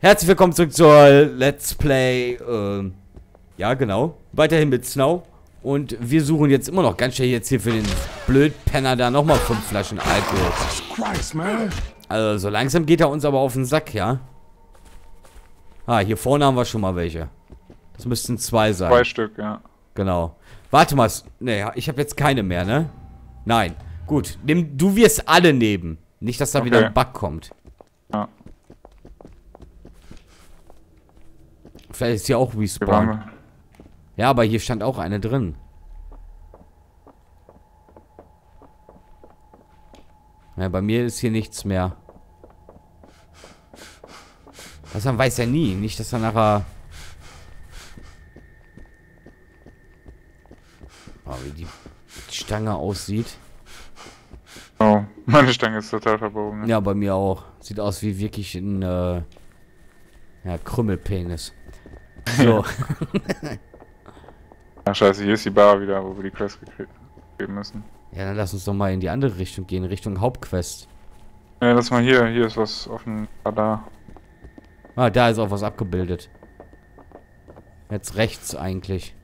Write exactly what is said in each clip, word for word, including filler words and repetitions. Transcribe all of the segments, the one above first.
Herzlich willkommen zurück zur Let's Play, ähm, ja genau, weiterhin mit Snow. Und wir suchen jetzt immer noch ganz schnell jetzt hier für den Blödpenner da nochmal fünf Flaschen Alkohol. Also so langsam geht er uns aber auf den Sack, ja. Ah, hier vorne haben wir schon mal welche. Das müssten zwei sein. Zwei Stück, ja. Genau. Warte mal, ne, ich habe jetzt keine mehr, ne? Nein. Gut, nimm, du wirst alle nehmen. Nicht, dass da Okay. wieder ein Bug kommt. Ja. Vielleicht ist hier auch Respawn. Ja, aber hier stand auch eine drin. Ja, bei mir ist hier nichts mehr. Das man weiß ja nie. Nicht, dass er nachher... Oh, wie die Stange aussieht. Oh, meine Stange ist total verbogen. Ja, bei mir auch. Sieht aus wie wirklich ein, äh... ja, Krümmelpenis. So. Ach scheiße, hier ist die Bar wieder, wo wir die Quest geben müssen. Ja, dann lass uns doch mal in die andere Richtung gehen. Richtung Hauptquest. Ja, lass mal hier. Hier ist was auf dem Radar. Ah, da ist auch was abgebildet. Jetzt rechts eigentlich.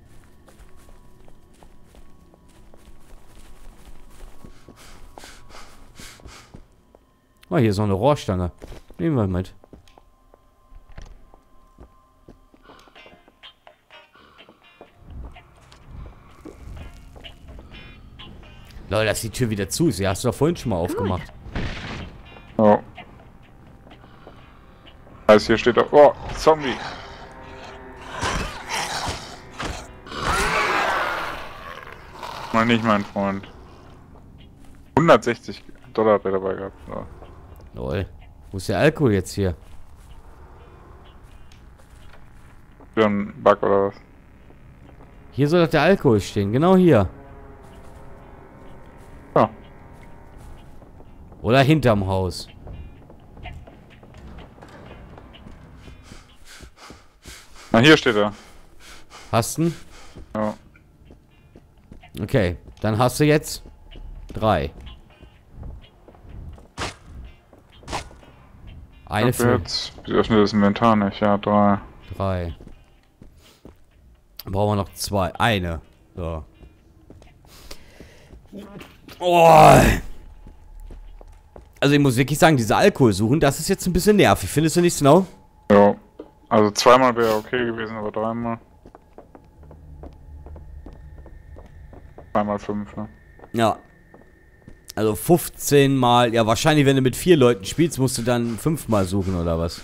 Oh, hier ist noch eine Rohrstange. Nehmen wir mit. Leute, dass die Tür wieder zu ist. Ja, hast du doch vorhin schon mal aufgemacht. Oh. Also hier steht auch... Oh, Zombie. Mal nicht, mein Freund. hundertsechzig Dollar hat er dabei gehabt. So. Lol. Wo ist der Alkohol jetzt hier? Wieder ein Bug oder was? Hier soll doch der Alkohol stehen. Genau hier. Ja. Oder hinterm Haus. Na, hier steht er. Hast du? Ja. Okay. Dann hast du jetzt drei. Eine Ich hab für jetzt... Ich öffne das Inventar nicht. Ja, drei. drei. Brauchen wir noch zwei. Eine. So. Oh. Also ich muss wirklich sagen, diese Alkohol suchen, das ist jetzt ein bisschen nervig. Findest du nicht, Snow? Ja. Also zweimal wäre okay gewesen, aber dreimal. Dreimal fünf, ne? Ja. Also fünfzehn Mal. Ja, wahrscheinlich, wenn du mit vier Leuten spielst, musst du dann fünfmal suchen, oder was?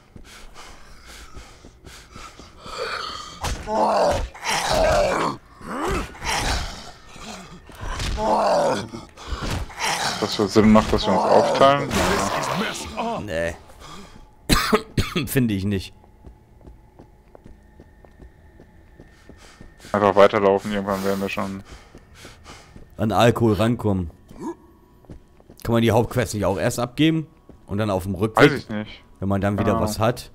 Das für Sinn macht, dass wir uns aufteilen? Nee. Finde ich nicht. Einfach weiterlaufen, irgendwann werden wir schon... An Alkohol rankommen. Kann man die Hauptquest nicht auch erst abgeben? Und dann auf dem Rückweg? Weiß ich nicht. Wenn man dann wieder Ah. was hat?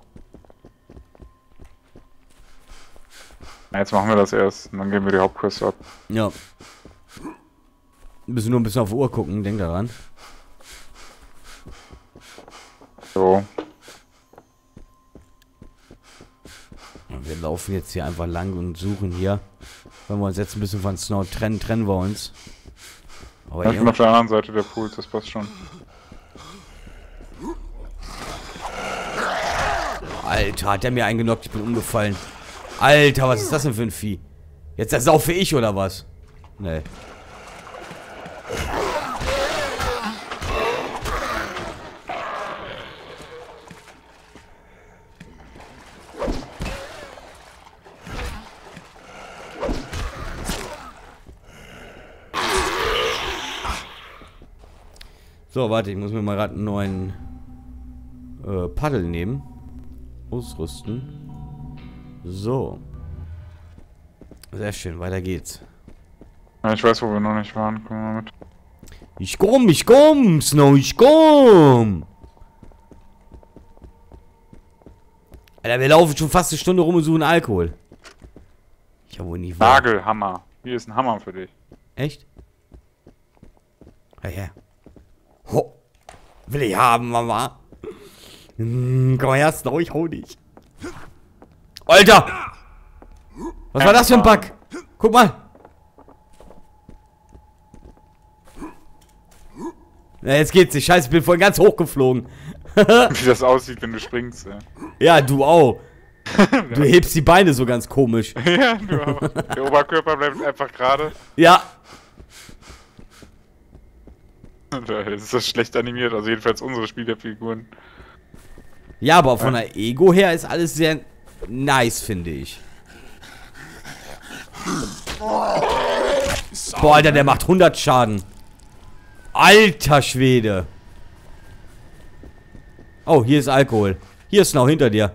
Na, jetzt machen wir das erst und dann geben wir die Hauptquest ab. Ja. Wir müssen nur ein bisschen auf die Uhr gucken, denk daran. So. Und wir laufen jetzt hier einfach lang und suchen hier. Wenn wir uns jetzt ein bisschen von Snow trennen, trennen wir uns. Aber Ich bin auf der anderen Seite der Pools, das passt schon. Alter, hat der mir eingenockt, ich bin umgefallen. Alter, was ist das denn für ein Vieh? Jetzt ersaufe ich oder was? Nee. So, warte, ich muss mir mal gerade einen neuen äh, Paddel nehmen. Ausrüsten. So. Sehr schön, weiter geht's. Ja, ich weiß, wo wir noch nicht waren. Kommen wir mit. Ich komm, ich komm, Snow, ich komm. Alter, wir laufen schon fast eine Stunde rum und suchen Alkohol. Ich hab wohl nie wahr. Nagelhammer. Hier ist ein Hammer für dich. Echt? Ja, ja. Ho. Will ich haben, Mama. Hm, komm mal her, Snow, ich hau dich. Alter! Was war das für ein Bug? Guck mal. Ja, jetzt geht's nicht. Scheiße, ich bin vorhin ganz hoch geflogen. Wie das aussieht, wenn du springst. Ja, ja du auch. Du hebst die Beine so ganz komisch. ja du auch. Der Oberkörper bleibt einfach gerade. Ja. Das ist das schlecht animiert, also jedenfalls unsere Spielerfiguren. Ja, aber von der Ego her ist alles sehr nice, finde ich. Boah, Alter, der macht hundert Schaden. Alter Schwede. Oh, hier ist Alkohol. Hier ist Snow hinter dir.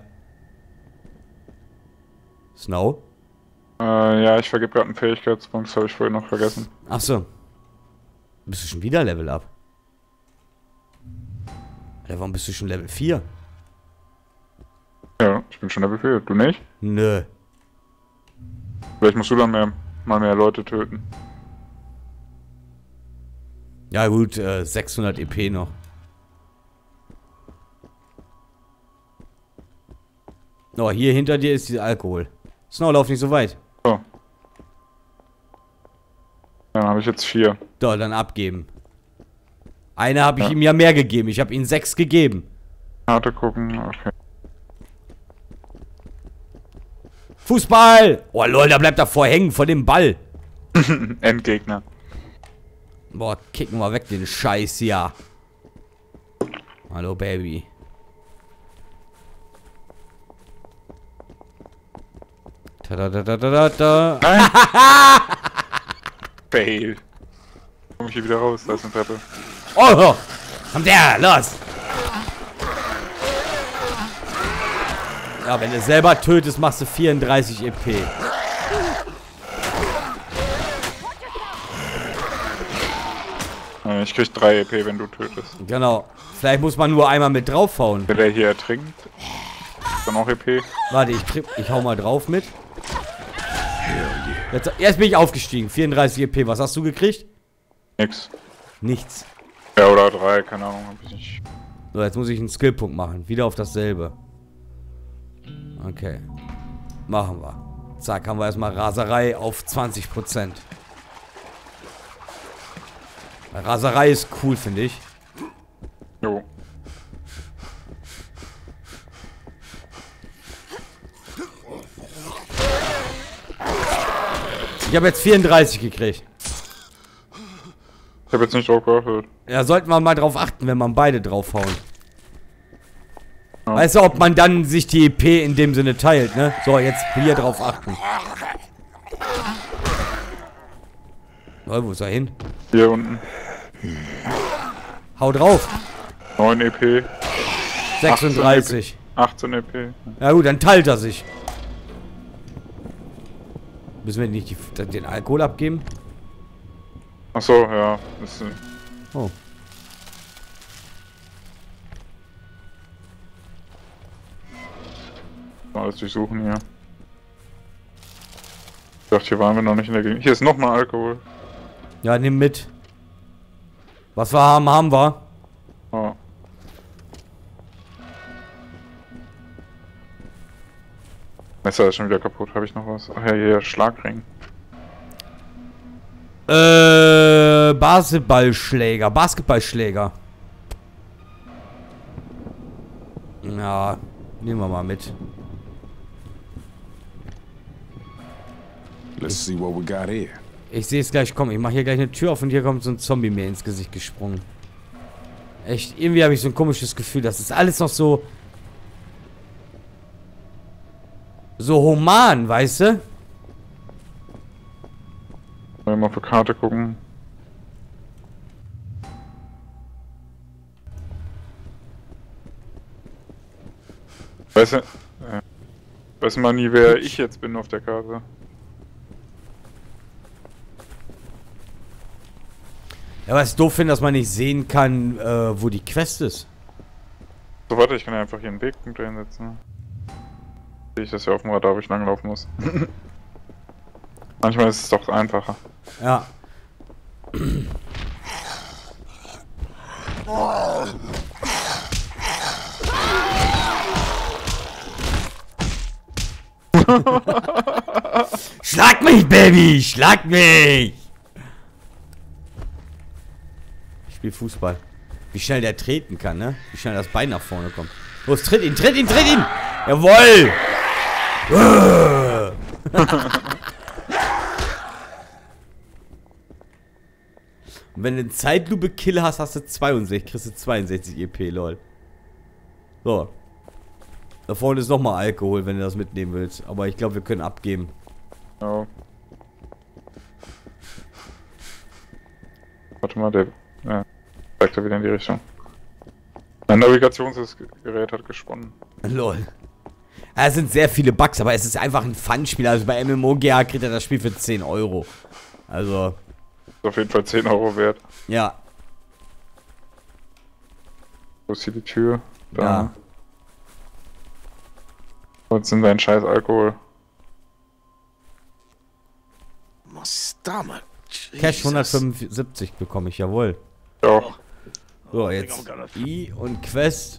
Snow? Äh, ja, ich vergebe gerade einen Fähigkeitspunkt, das habe ich vorhin noch vergessen. Ach so. Bist du schon wieder Level up? Alter, warum bist du schon Level vier? Ja, ich bin schon Level vier. Du nicht? Nö. Vielleicht musst du dann mehr, mal mehr Leute töten. Ja gut, äh, sechshundert E P noch. Oh, hier hinter dir ist dieser Alkohol. Snow, lauf nicht so weit. So. Dann habe ich jetzt vier. So, dann abgeben. Eine habe ich Ja. ihm ja mehr gegeben. Ich habe ihm sechs gegeben. Karte gucken, okay. Fußball! Oh lol, da bleibt davor hängen vor dem Ball. Endgegner. Boah, kicken wir weg den Scheiß hier. Hallo Baby. Ta da da da da da. Nein! Fail. Komm ich hier wieder raus, da ist eine Treppe. Oh, kommt der, los! Ja, wenn du selber tötest, machst du vierunddreißig E P. Äh, Ich krieg drei E P, wenn du tötest. Genau. Vielleicht muss man nur einmal mit draufhauen. Wenn der hier ertrinkt, ist dann auch E P. Warte, ich, tripp, ich hau mal drauf mit. Jetzt, jetzt bin ich aufgestiegen. vierunddreißig E P. Was hast du gekriegt? Nix. Nichts. Ja, oder drei, keine Ahnung, hab ich nicht. So, jetzt muss ich einen Skillpunkt machen. Wieder auf dasselbe. Okay. Machen wir. Zack, haben wir erstmal Raserei auf zwanzig Prozent. Raserei ist cool, finde ich. Jo. Ich habe jetzt vierunddreißig gekriegt. Ich habe jetzt nicht drauf geachtet. Ja, sollten wir mal drauf achten, wenn man beide draufhauen. Ja. Weißt du, ob man dann sich die E P in dem Sinne teilt, ne? So, jetzt hier drauf achten. Oh, wo ist er hin? Hier unten. Hau drauf. neun E P. sechsunddreißig. achtzehn E P. Ja gut, dann teilt er sich. Müssen wir nicht die, den Alkohol abgeben? Achso, ja. Das, äh, Oh. mal alles durchsuchen hier. Ich dachte, hier waren wir noch nicht in der Gegend. Hier ist nochmal Alkohol. Ja, nimm mit. Was wir haben, haben wir. Oh. Messer ist schon wieder kaputt. Habe ich noch was? Ach ja, hier, Schlagring. Äh, Basketballschläger. Basketballschläger. Ja, nehmen wir mal mit. Let's see what we got here. Ich sehe es gleich kommen. Ich mache hier gleich eine Tür auf und hier kommt so ein Zombie mir ins Gesicht gesprungen. Echt, irgendwie habe ich so ein komisches Gefühl, das ist alles noch so... So human, weißt du? Mal auf die Karte gucken. Weißt du, äh, weiß man nie, wer ich jetzt bin auf der Karte. Ja, was ich doof finde, dass man nicht sehen kann, äh, wo die Quest ist. So, warte, ich kann ja einfach hier einen Wegpunkt hinsetzen. Sehe ich das ja auf dem Radar, wo ich langlaufen muss. Manchmal ist es doch einfacher. Ja. Schlag mich, Baby! Schlag mich! Ich spiele Fußball. Wie schnell der treten kann, ne? Wie schnell das Bein nach vorne kommt. Los, tritt ihn, tritt ihn, tritt ihn! Jawoll! Und wenn du einen Zeitlupe-Kill hast, hast du zweiundsechzig, kriegst du zweiundsechzig E P, lol. So. Da vorne ist nochmal Alkohol, wenn du das mitnehmen willst. Aber ich glaube, wir können abgeben. Ja. Warte mal, der... Ja, zeigt er wieder in die Richtung. Mein Navigationsgerät hat gesponnen. Lol. Ja, es sind sehr viele Bugs, aber es ist einfach ein Fun-Spiel. Also bei M M O G A kriegt er das Spiel für zehn Euro. Also... Ist auf jeden Fall zehn Euro wert. Ja. Wo ist hier die Tür? Da. Ja. Und sind dein scheiß Alkohol. My stomach. Cash hundertfünfundsiebzig bekomme ich, jawohl. Ja. So, jetzt I und Quest.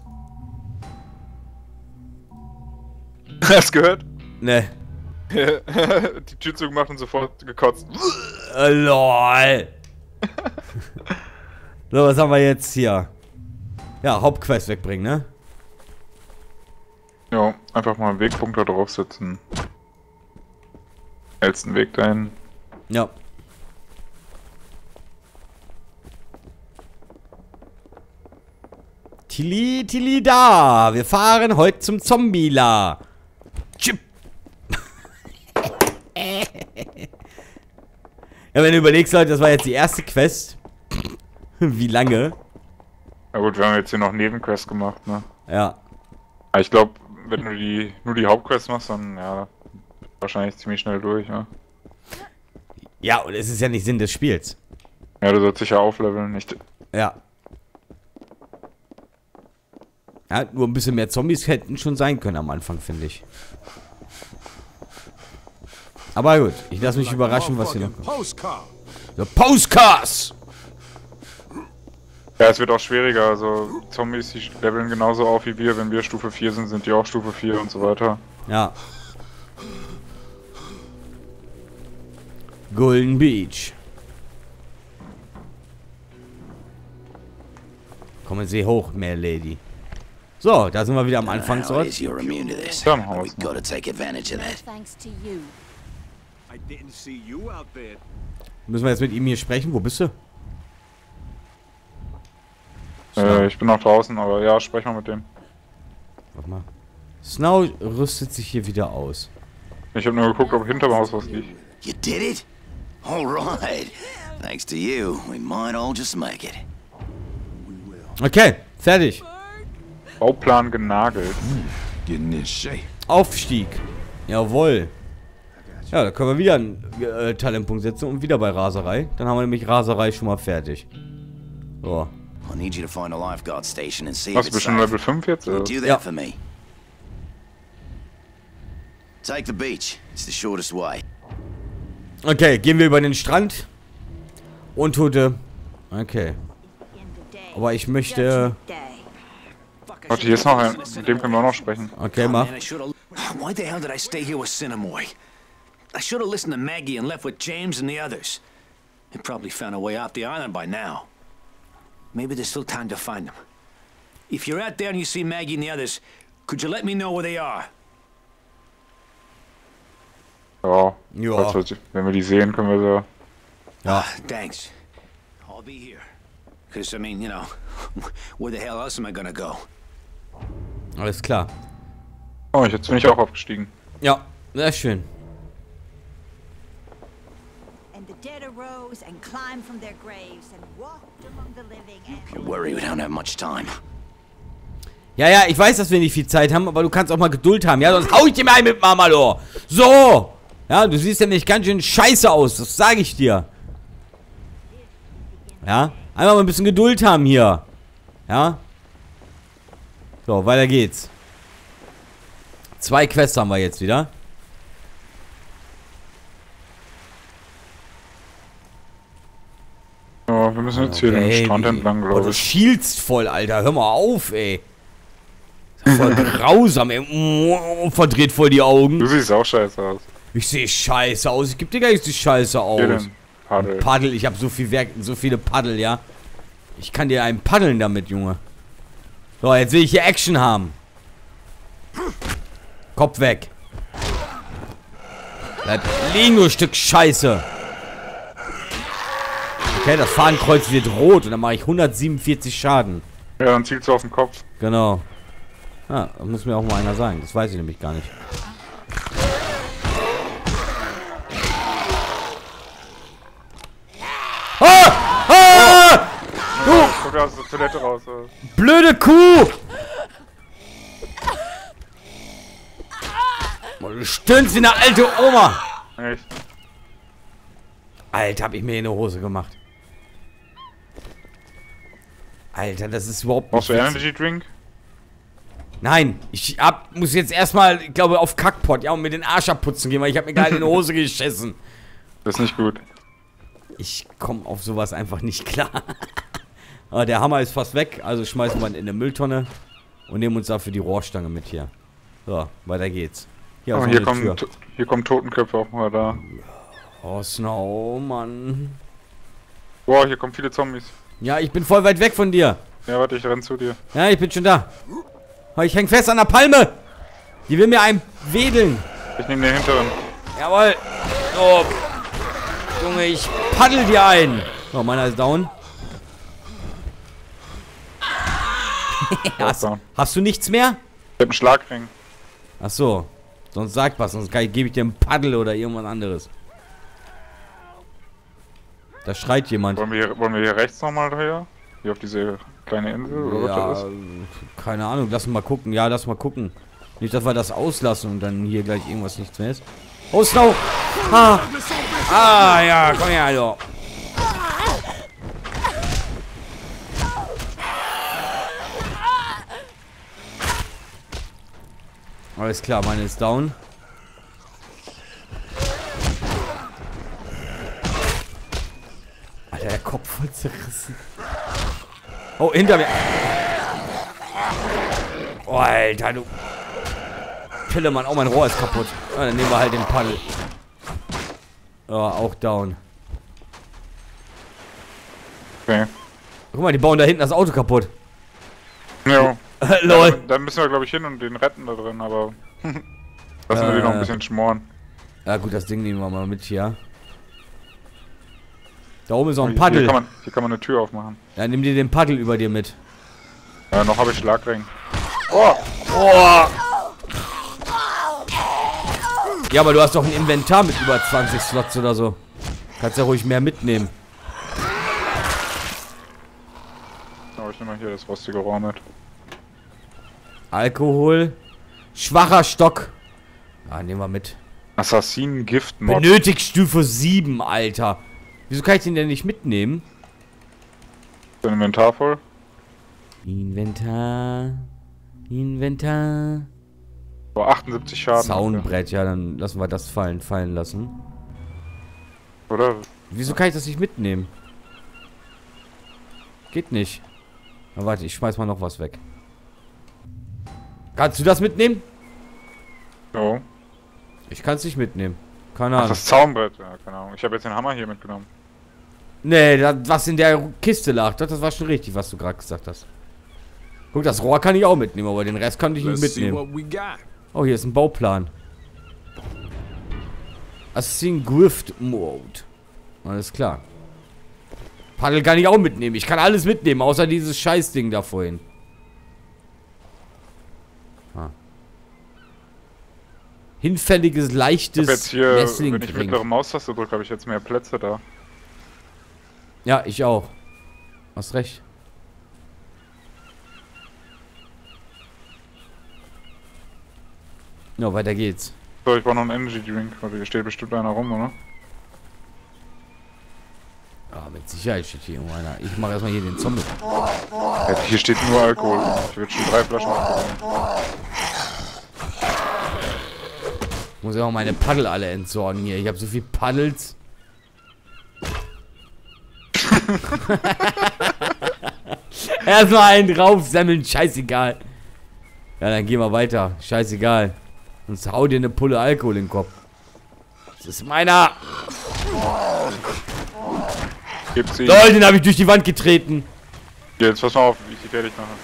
Hast du gehört? Ne. Die Tür zugemacht und sofort gekotzt. Äh, lol. So, was haben wir jetzt hier? Ja, Hauptquest wegbringen, ne? Ja, einfach mal einen Wegpunkt da draufsetzen. Hältst einen Weg dahin. Ja. Tili, Tili, da. Wir fahren heute zum Zombie-La. Chip. Ja, wenn du überlegst, Leute, das war jetzt die erste Quest. Wie lange? Na gut, wir haben jetzt hier noch Nebenquests gemacht, ne? Ja. Aber ich glaube, wenn du die nur die Hauptquests machst, dann ja, wahrscheinlich ziemlich schnell durch, ja. Ja, und es ist ja nicht Sinn des Spiels. Ja, du sollst dich ja aufleveln, nicht. Ja. Ja, nur ein bisschen mehr Zombies hätten schon sein können am Anfang, finde ich. Aber gut, ich lasse mich überraschen, was hier noch kommt. The Postcards! Ja, es wird auch schwieriger, also Zombies, die leveln genauso auf wie wir, wenn wir Stufe vier sind, sind die auch Stufe vier und so weiter. Ja. Golden Beach. Kommen Sie hoch, Mehr Lady. So, da sind wir wieder am Anfangsort. Dann haben wir's noch. Müssen wir jetzt mit ihm hier sprechen? Wo bist du? Äh, ich bin noch draußen, aber ja, sprech mal mit dem. Warte mal. Snow rüstet sich hier wieder aus. Ich habe nur geguckt, ob hinterm Haus was liegt. You did it? All right. Thanks to you, we might all just make it. Okay, fertig. Bauplan genagelt. Getting in shape. Aufstieg. Jawohl. Ja, da können wir wieder einen äh, Talentpunkt setzen und wieder bei Raserei. Dann haben wir nämlich Raserei schon mal fertig. So. I need you to find a lifeguard station and see if Hast du it's bestimmt safe. Level fünf jetzt? Do Oder? that Ja. for me. Take the beach. It's the shortest way. Okay, gehen wir über den Strand. Untote. Okay. Aber ich möchte... Warte, hier ist noch ein. Mit dem können wir auch noch sprechen. Okay, mach. Man, I should've- Why the hell did I stay here with Cinemoy? I should have listened to Maggie and left with James and the others. They probably found a way off the island by now. Maybe there's still time to find them. If you're out there and you see Maggie and the others, could you let me know where they are? Ja. Ja. Falls wir- Wenn wir die sehen, können wir so. Ja. Thanks. I'll be here. Cause, I mean, you know, where the hell else am I gonna go? Alles klar. Oh, jetzt bin ich auch aufgestiegen. Ja, sehr schön. And the dead arose and climbed from their graves and walked among the living and Don't worry, we don't have much time. Ja, ja, ich weiß, dass wir nicht viel Zeit haben, aber du kannst auch mal Geduld haben, ja? Sonst hau ich dir mal ein mit Marmalor. So! Ja, du siehst nämlich ganz schön scheiße aus, das sage ich dir. Ja? Einmal mal ein bisschen Geduld haben hier. Ja? So, weiter geht's. Zwei Quests haben wir jetzt wieder. Ja, wir müssen jetzt hier den Strand entlang, Oh, glaube du ich. schielst voll, Alter. Hör mal auf, ey. Voll grausam, ey. Verdreht voll die Augen. Du siehst auch scheiße aus. Ich sehe scheiße aus. Ich geb dir gar nicht die Scheiße aus. Hier denn? Paddel. Paddel, ich habe so viel Werk, so viele Paddel, ja. Ich kann dir einen paddeln damit, Junge. So, jetzt will ich hier Action haben. Kopf weg. Bleib liegen, du Stück Scheiße. Okay, das Fahnenkreuz wird rot und dann mache ich hundertsiebenundvierzig Schaden. Ja, dann zielst du auf den Kopf. Genau. Ah, das muss mir auch mal einer sagen. Das weiß ich nämlich gar nicht. Ah! Ah! Du! Guck aus der Toilette raus. Oder? Blöde Kuh! Du stöhnst wie eine alte Oma. Echt? Alter, hab ich mir in die Hose gemacht. Alter, das ist überhaupt Brauchst du nicht Energy Drink? Nein, ich hab, muss jetzt erstmal, ich glaube, auf Kackpot, ja, und mir den Arsch abputzen gehen, weil ich hab mir gerade in die Hose geschissen. Das ist nicht gut. Ich komme auf sowas einfach nicht klar. Aber der Hammer ist fast weg, also schmeißen wir ihn in eine Mülltonne und nehmen uns dafür die Rohrstange mit hier. So, weiter geht's. Hier, Oh, ist hier, noch eine Tür. kommen, hier kommen Totenköpfe auf dem Radar. Oh, Snow, Mann. Boah, hier kommen viele Zombies. Ja, ich bin voll weit weg von dir. Ja, warte, ich renn zu dir. Ja, ich bin schon da. Oh, ich häng fest an der Palme. Die will mir einen wedeln. Ich nehme den hinteren. Jawohl. So. Junge, ich paddel dir ein. So, meiner ist down. hast, hast du nichts mehr? Ich hab einen Schlagring. Ach so. Sonst sag was, sonst gebe ich dir einen Paddel oder irgendwas anderes. Da schreit jemand. Wollen wir hier, wollen wir hier rechts nochmal her? Hier auf diese kleine Insel? Oder Ja, was das ist? keine Ahnung. Lass mal gucken. Ja, lass mal gucken. Nicht, dass wir das auslassen und dann hier gleich irgendwas nichts mehr ist. Oh, Snow! Ah! Ah, ja, komm her, Alter. Alles klar, meine ist down. Alter, der Kopf voll zerrissen. Oh, hinter mir. Oh, Alter, du Pillemann. Oh, mein Rohr ist kaputt. Ja, dann nehmen wir halt den Paddel. Ja, auch down. Okay. Guck mal, die bauen da hinten das Auto kaputt. Ja. Lol. Ja, dann müssen wir, glaube ich, hin und den retten da drin, aber... Lassen wir Äh. den noch ein bisschen schmoren. Ja gut, das Ding nehmen wir mal mit hier. Da oben ist auch ein Hier, Paddel. hier, kann man, hier kann man eine Tür aufmachen. Ja, nimm dir den Paddel über dir mit. Ja, noch habe ich Schlagring. Oh! Oh! Ja, aber du hast doch ein Inventar mit über zwanzig Slots oder so. Kannst ja ruhig mehr mitnehmen. Aber ich nehme mal hier das rostige Rohr mit. Alkohol. Schwacher Stock. Ja, nehmen wir mit. Assassinen-Gift-Mod. Benötigt Stufe sieben, Alter. Wieso kann ich den denn nicht mitnehmen? Dein Inventar voll? Inventar. Inventar. So, achtundsiebzig Schaden. Zaunbrett, ja, dann lassen wir das fallen, fallen lassen. Oder? Wieso kann ich das nicht mitnehmen? Geht nicht. Na, warte, ich schmeiß mal noch was weg. Kannst du das mitnehmen? Jo. Ich kann es nicht mitnehmen. Keine Ach, Ahnung. das Zaunbrett. Ja, keine Ahnung. Ich habe jetzt den Hammer hier mitgenommen. Nee, das, was in der Kiste lag, das, das war schon richtig, was du gerade gesagt hast. Guck, das Rohr kann ich auch mitnehmen, aber den Rest kann ich nicht mitnehmen. Oh, hier ist ein Bauplan. Assassin Grift Mode. Alles klar. Paddel kann ich auch mitnehmen. Ich kann alles mitnehmen, außer dieses Scheißding da vorhin. Ah. Hinfälliges, leichtes Ich hab jetzt hier, wenn ich Messingring. mittlere Maustaste drücke, habe ich jetzt mehr Plätze da. Ja, ich auch. Hast recht. Ja, weiter geht's. So, ich brauche noch einen Energy Drink. Also hier steht bestimmt einer rum, oder? Ah, mit Sicherheit steht hier irgendwo einer. Ich mache erstmal hier den Zombie. Ja, hier steht nur Alkohol. Ich würde schon drei Flaschen aufbekommen. Ich muss ja auch meine Paddel alle entsorgen hier. Ich habe so viel Paddels. Erstmal einen draufsemmeln, scheißegal. Ja, dann gehen wir weiter. Scheißegal. Sonst hau dir eine Pulle Alkohol in den Kopf. Das ist meiner. Gibt's ihn. Lol, den habe ich durch die Wand getreten. Jetzt pass mal auf, wie ich die fertig mache.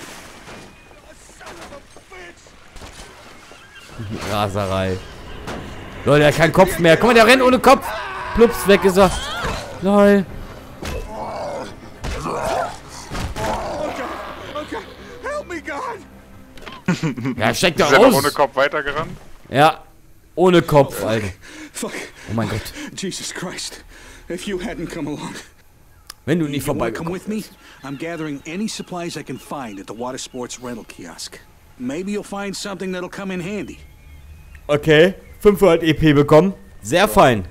Raserei. Lol, der hat keinen Kopf mehr. Guck mal, der rennt ohne Kopf. Plups, weg ist er. Lol. Ja, steckt da Ist er noch aus. ohne Kopf weitergerannt? Ja, ohne Kopf, Alter. Fuck. Oh mein Gott. Jesus Christ. If you hadn't come along. Wenn du nicht You wanna come vorbeigekommen with me? I'm gathering any supplies I can find at the water sports rental kiosk. Maybe you'll find something that'll come in handy. Okay, fünfhundert E P bekommen. Sehr fein.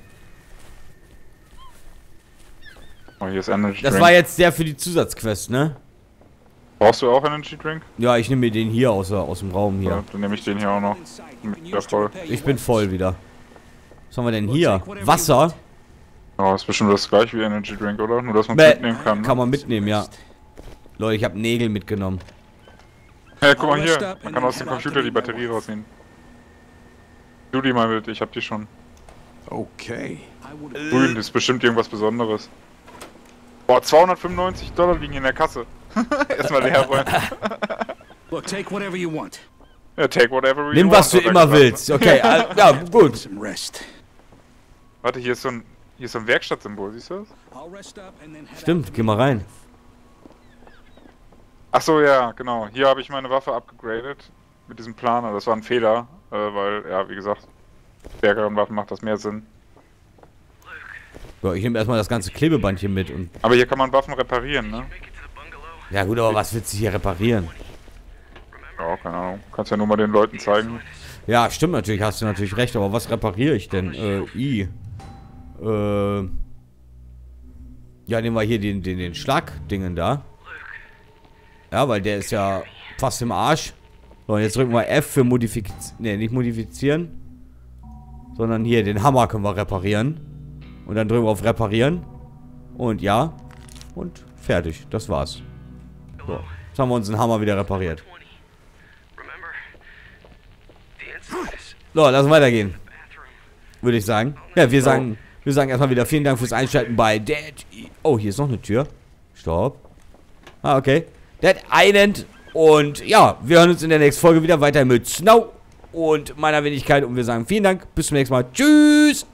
Oh, hier ist Energy Das Drink. war jetzt der für die Zusatzquest, ne? Brauchst du auch Energy Drink? Ja, ich nehme mir den hier aus, aus dem Raum Ja, hier. dann nehme ich den hier auch noch. Ja, voll. Ich bin voll wieder. Was haben wir denn hier? Wasser? Oh, ist bestimmt das gleiche wie Energy Drink, oder? Nur, dass man Bäh. es mitnehmen kann. Kann man mitnehmen, ja. Leute, ich habe Nägel mitgenommen. Ja, guck mal hier. Man kann aus dem Computer die Batterie rausnehmen. Du die mal mit, ich hab die schon. Okay. Grün, das ist bestimmt irgendwas Besonderes. Boah, zweihundertfünfundneunzig Dollar liegen in der Kasse. Erstmal leer räumen. Look, take whatever you want. Ja, take whatever you Nimm, want, was du hat er immer gesagt. willst. Okay, all- ja, gut. Some rest. Warte, hier ist so ein, hier ist so ein Werkstattsymbol, siehst du das? I'll rest up and then head Stimmt, geh mal rein. Ach so, ja, genau. Hier habe ich meine Waffe abgegradet. Mit diesem Planer. Das war ein Fehler. Äh, weil, ja, wie gesagt, stärkeren Waffen macht das mehr Sinn. So, ich nehme erstmal das ganze Klebebandchen mit und. Aber hier kann man Waffen reparieren, ne? Ja gut, aber was willst du hier reparieren? Ja, keine Ahnung. Kannst ja nur mal den Leuten zeigen. Ja, stimmt natürlich, hast du natürlich recht, aber was repariere ich denn? Äh, I. Äh. Ja, nehmen wir hier den, den, den Schlagdingen da. Ja, weil der ist ja fast im Arsch. So, und jetzt drücken wir F für modifizieren. Ne, nicht modifizieren. Sondern hier, den Hammer können wir reparieren. Und dann drücken wir auf Reparieren. Und ja. Und fertig. Das war's. So. Jetzt haben wir uns den Hammer wieder repariert. So, lass weitergehen. Würde ich sagen. Ja, wir sagen, wir sagen erstmal wieder vielen Dank fürs Einschalten bei Dead. Oh, hier ist noch eine Tür. Stopp. Ah, okay. Dead Island. Und ja, wir hören uns in der nächsten Folge wieder weiter mit Snow und meiner Wenigkeit. Und wir sagen vielen Dank. Bis zum nächsten Mal. Tschüss.